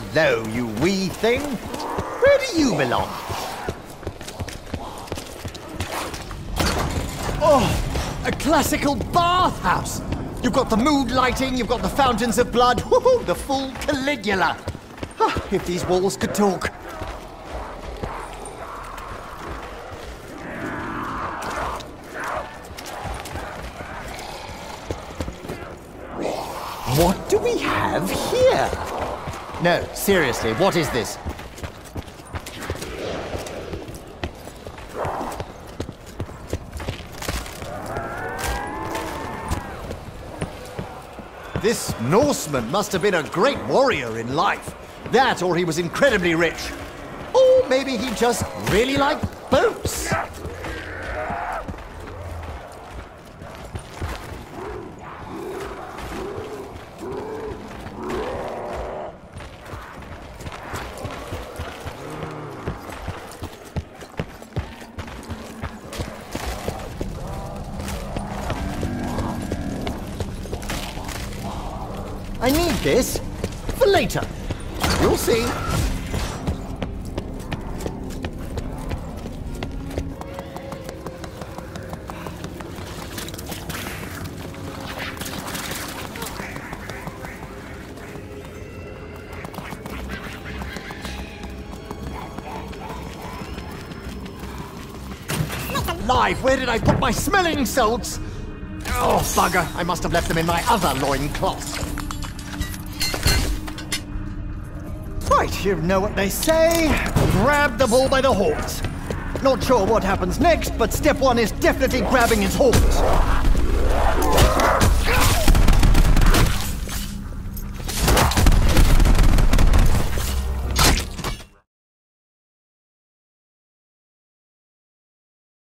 Hello, you wee thing. Where do you belong? Oh, a classical bathhouse. You've got the mood lighting, you've got the fountains of blood, woohoo, the full Caligula. Ah, if these walls could talk. What do we have here? No, seriously, what is this? This Norseman must have been a great warrior in life. That, or he was incredibly rich. Or maybe he just really liked boats. I need this for later. You'll see. Live, where did I put my smelling salts? Oh, bugger, I must have left them in my other loincloth. Right, you know what they say. Grab the bull by the horns. Not sure what happens next, but step one is definitely grabbing his horns.